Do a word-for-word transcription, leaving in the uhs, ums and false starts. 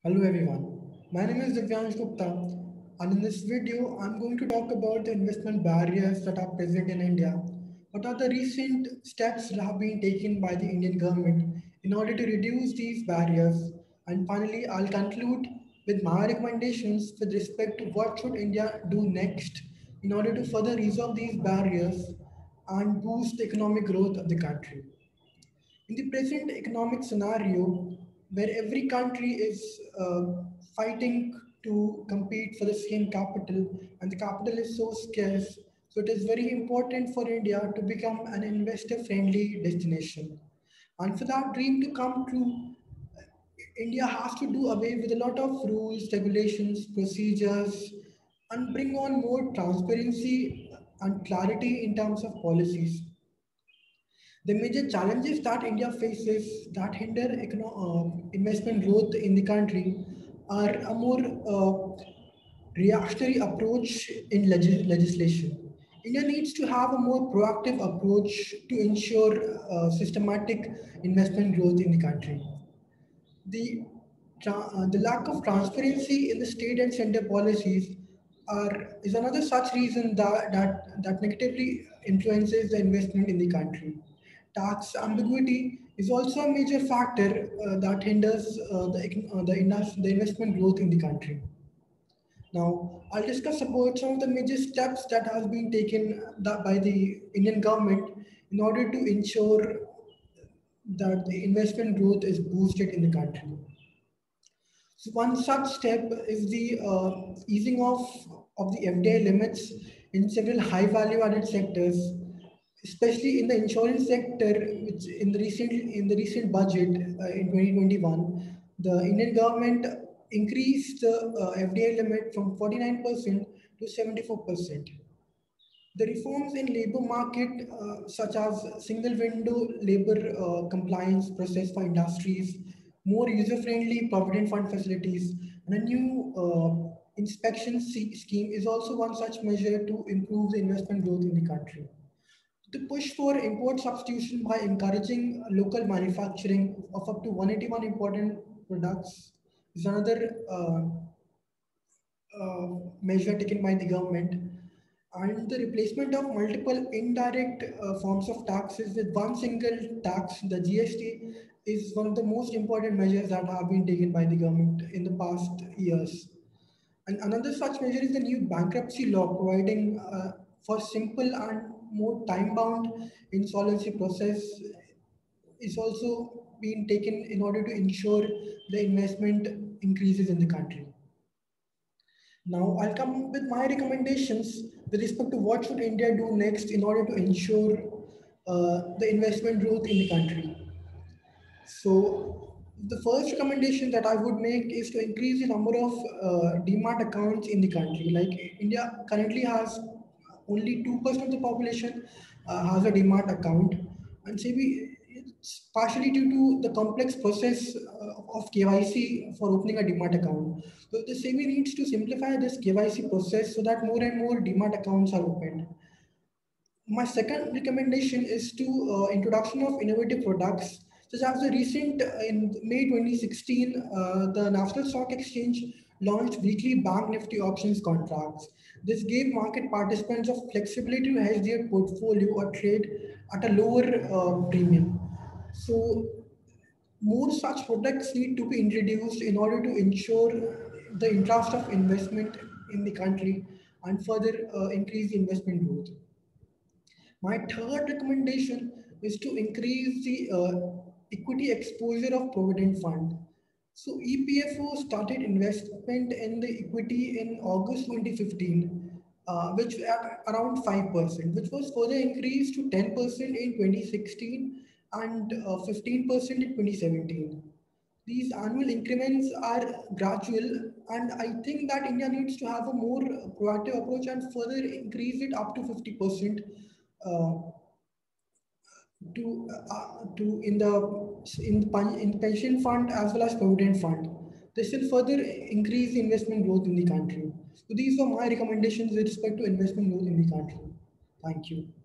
Hello everyone, my name is Divyansh Gupta, and in this video I'm going to talk about the investment barriers that are present in India. What are the recent steps that have been taken by the Indian government in order to reduce these barriers? And finally, I'll conclude with my recommendations with respect to what should India do next in order to further resolve these barriers and boost the economic growth of the country. In the present economic scenario, where every country is uh, fighting to compete for the same capital, and the capital is so scarce, so it is very important for India to become an investor friendly destination. And for that dream to come true, India has to do away with a lot of rules, regulations, procedures, and bring on more transparency and clarity in terms of policies. The major challenges that India faces that hinder econo- uh, investment growth in the country are a more uh, reactionary approach in legis- legislation. India needs to have a more proactive approach to ensure uh, systematic investment growth in the country. The, tra- uh, the lack of transparency in the state and center policies are, is another such reason that, that, that negatively influences the investment in the country. Tax ambiguity is also a major factor uh, that hinders uh, the, econ- uh, the, indus- the investment growth in the country. Now, I'll discuss about some of the major steps that have been taken that by the Indian government in order to ensure that the investment growth is boosted in the country. So one such step is the uh, easing off of the F D I limits in several high value added sectors, especially in the insurance sector, which in the recent in the recent budget uh, in twenty twenty-one, the Indian government increased the uh, F D I limit from forty-nine percent to seventy-four percent. The reforms in labor market, uh, such as single window labor uh, compliance process for industries, more user-friendly provident fund facilities, and a new uh, inspection se- scheme is also one such measure to improve the investment growth in the country. The push for import substitution by encouraging local manufacturing of up to one hundred eighty-one important products is another uh, uh, measure taken by the government, and the replacement of multiple indirect uh, forms of taxes with one single tax, the G S T, is one of the most important measures that have been taken by the government in the past years. And another such measure is the new bankruptcy law, providing uh, for simple and more time-bound insolvency process is also being taken in order to ensure the investment increases in the country. Now, I'll come with my recommendations with respect to what should India do next in order to ensure uh, the investment growth in the country. So, the first recommendation that I would make is to increase the number of uh, demat accounts in the country. Like India currently has only two percent of the population uh, has a demat account, and maybe it's partially due to the complex process uh, of K Y C for opening a demat account. So the SEBI needs to simplify this K Y C process so that more and more demat accounts are opened. My second recommendation is to uh, introduction of innovative products, such as the recent uh, in May twenty sixteen, uh, the National Stock Exchange launched weekly Bank Nifty options contracts. This gave market participants of flexibility to hedge their portfolio or trade at a lower uh, premium. So more such products need to be introduced in order to ensure the interest of investment in the country and further uh, increase the investment growth. My third recommendation is to increase the uh, equity exposure of Provident Fund. So E P F O started investment in the equity in August twenty fifteen, uh, which at around five percent, which was further increased to ten percent in twenty sixteen and uh, fifteen percent in twenty seventeen. These annual increments are gradual, and I think that India needs to have a more proactive approach and further increase it up to fifty percent uh, to uh, to in the in pen- in pension fund as well as provident fund. This will further increase investment growth in the country. So these are my recommendations with respect to investment growth in the country. Thank you.